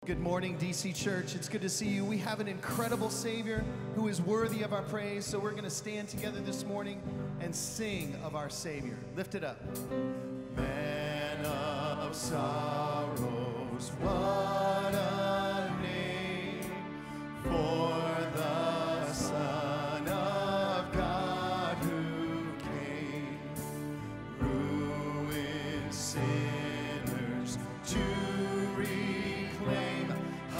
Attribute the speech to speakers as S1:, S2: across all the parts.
S1: Good morning, DC Church. It's good to see you. We have an incredible Savior who is worthy of our praise, so we're going to stand together this morning and sing of our Savior. Lift it up. Man of sorrows, what a name for the Son of God who came, ruined sinners to reclaim.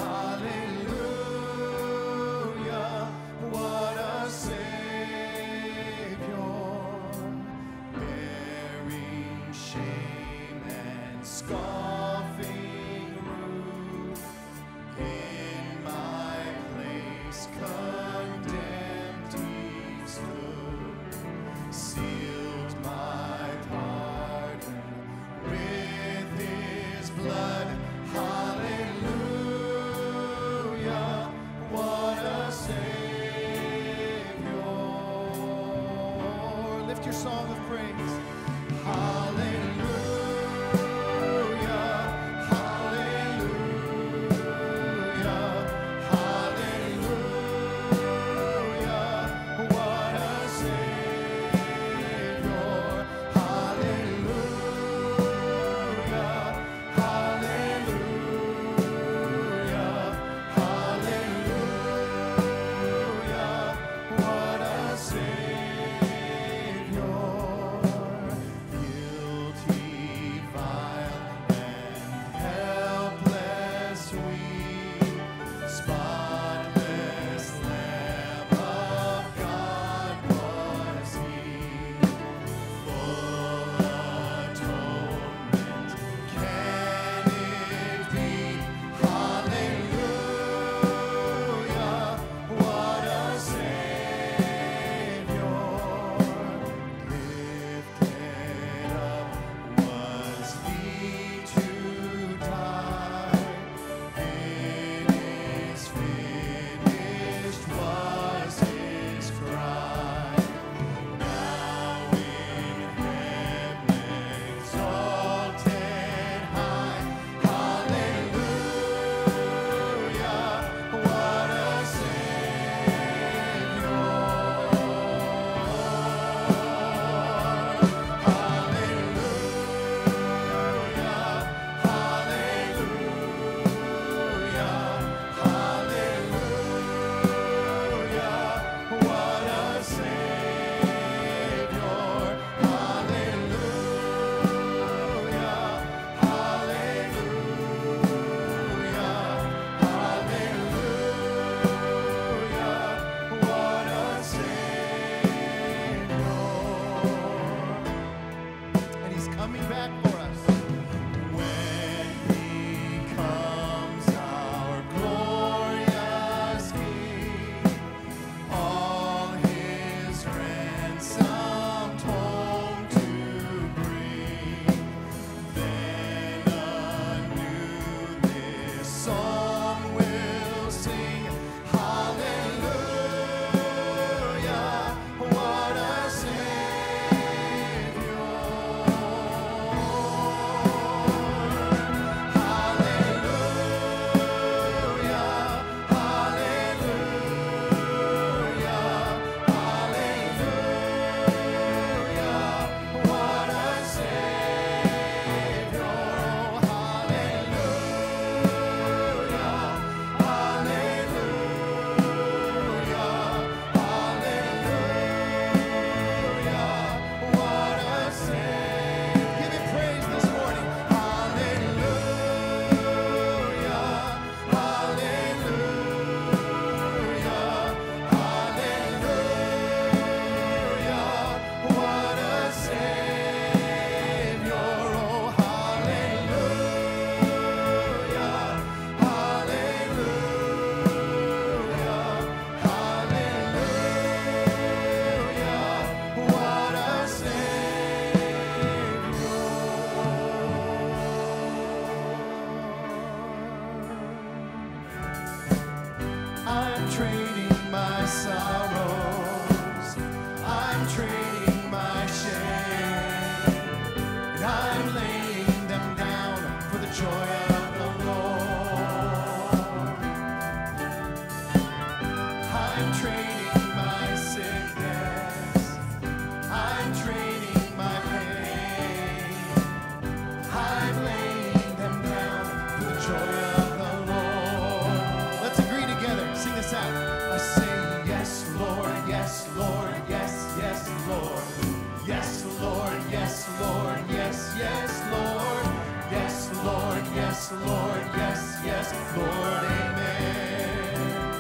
S1: Hallelujah, what a Savior, bearing shame and scoffing rude, in my place condemned he stood, sealed my pardon with his blood. Hallelujah, what a Savior. Lift your song of praise. Hallelujah, hallelujah, hallelujah, what a Savior. Hallelujah, hallelujah, hallelujah, what a Savior. Guilty, vile, and helpless we, spotless Lamb of God was he, full atonement can it be? Hallelujah, what a Savior. Lifted up was he to die. It is finished was his cry. Now in heaven exalted high. Hallelujah, what a Savior. And he's coming back for us. When he comes, our glorious King, all his ransomed home to bring, then anew this song will sing. Hallelujah, what a Savior. I'm trading my sorrows, I'm trading my shame, and I'm laying them down for the joy of the Lord. yes, Lord, amen.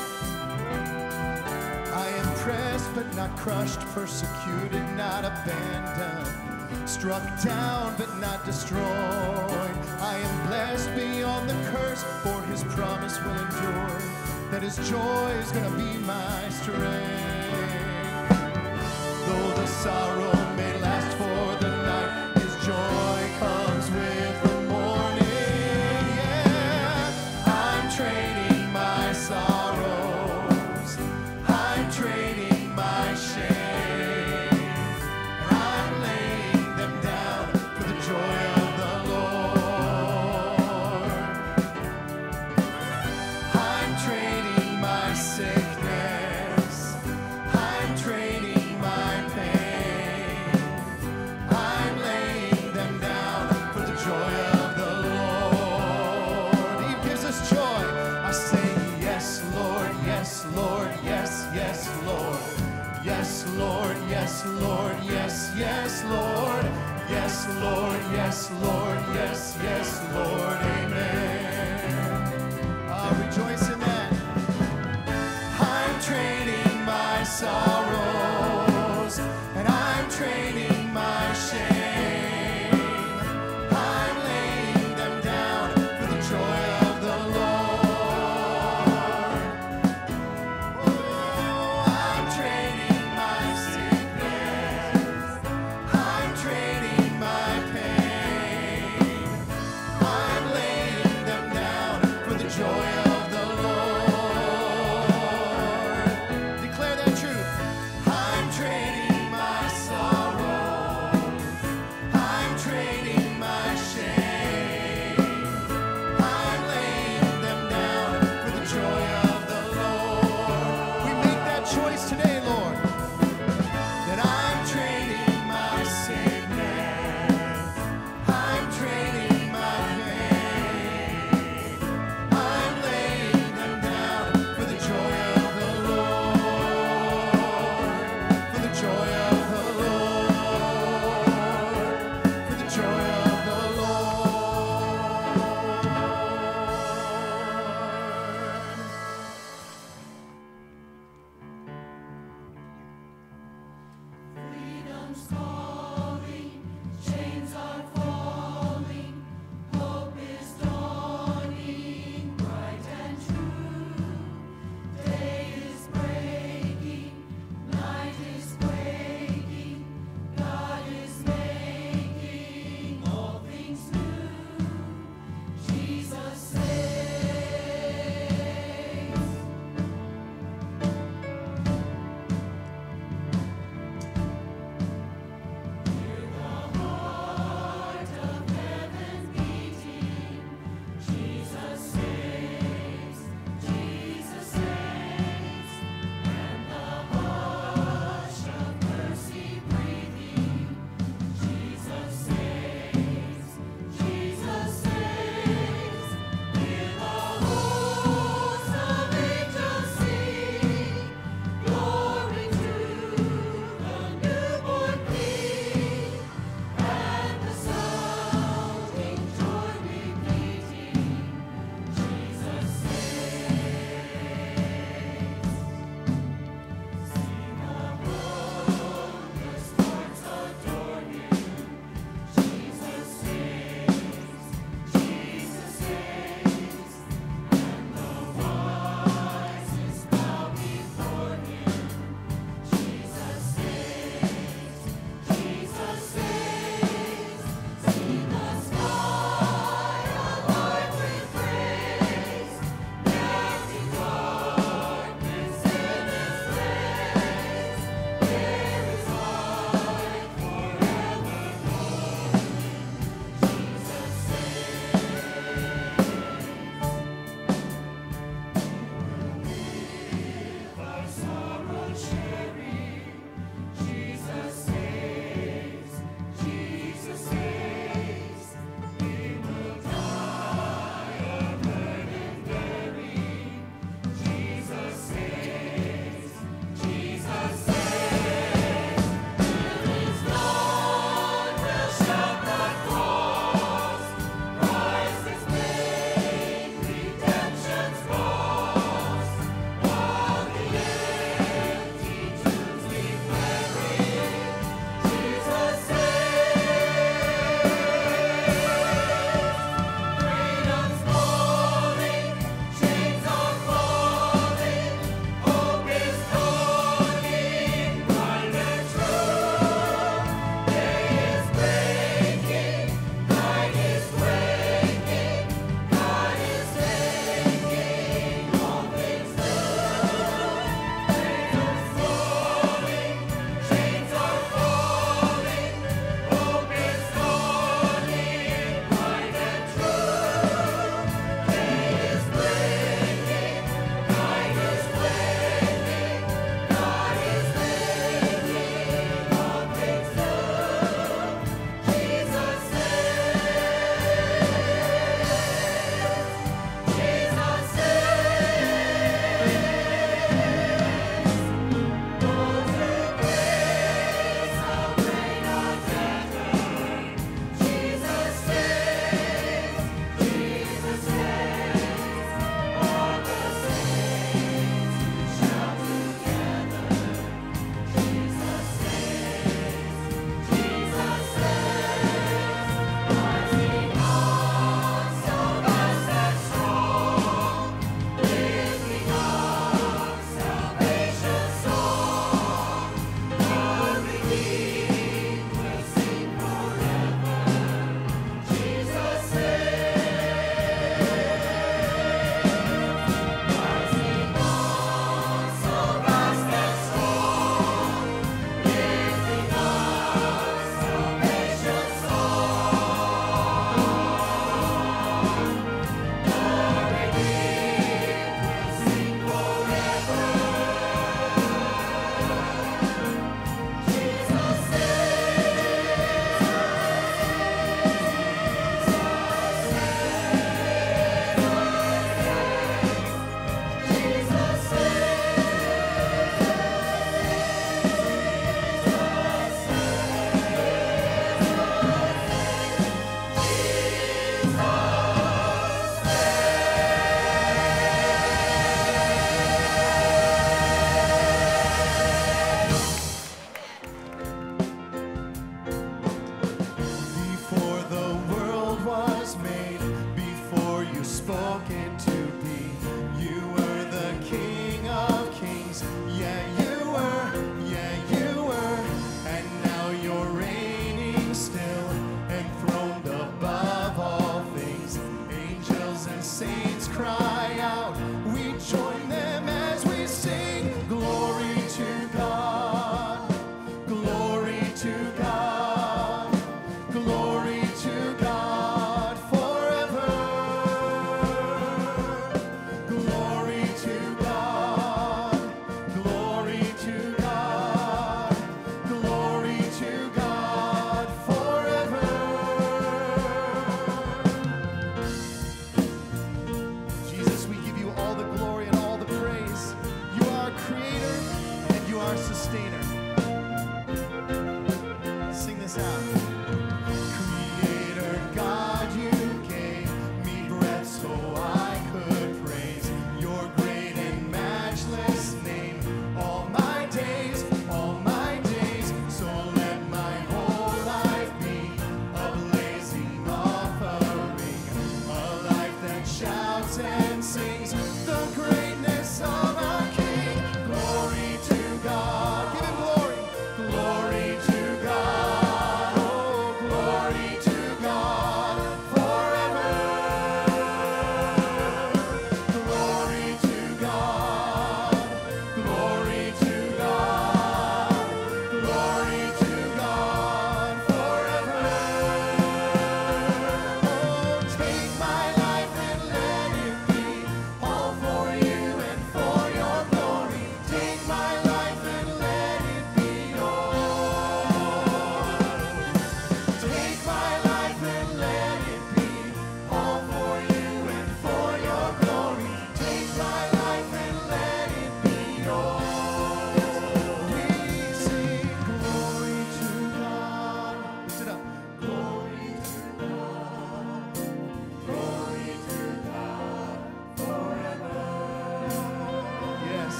S1: I am pressed but not crushed, persecuted, not abandoned, struck down but not destroyed. I am blessed beyond the curse, for his promise will endure, that his joy is gonna be my strength. Though the sorrow may last for the night, his joy comes with the morning. Yeah, I'm trading my sorrows, I'm trading my shame, I'm laying them down for the joy of the Lord. I'm trading my sickness, I'm trading my pain, I'm laying them down for the joy of the Lord. He gives us joy. I say yes, Lord, yes, Lord, yes, yes, Lord. Yes, Lord, yes, Lord, yes, yes, Lord. Yes, Lord, yes, Lord, yes, yes, Lord, amen. Rejoice in that. I'm trading my sorrows, and I'm trading my shame. I'm laying them down for the joy of the Lord. Oh, I'm trading my sickness, I'm trading my pain, I'm laying them down for the joy of the Lord.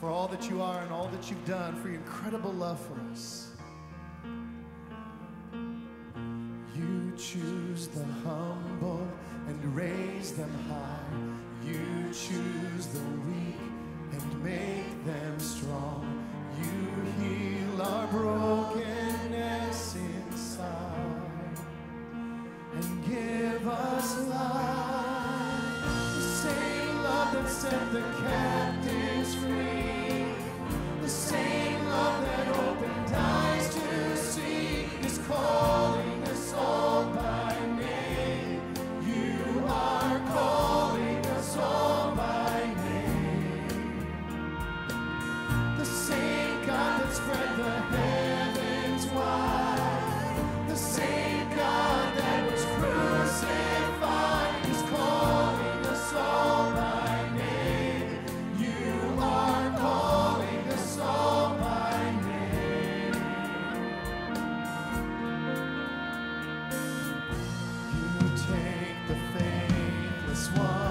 S1: for all that you are and all that you've done, for your incredible love for us. You choose the humble and raise them high. You choose the weak and make them strong. You heal our brokenness inside and give us life. The same love that set the captives free, the same love that opened eyes to see, is calling us all by name. You are calling us all by name. The same God that spread the heavens wide, the same God that was crucified, is calling us all by name. You are calling us all by name. You take the faithless one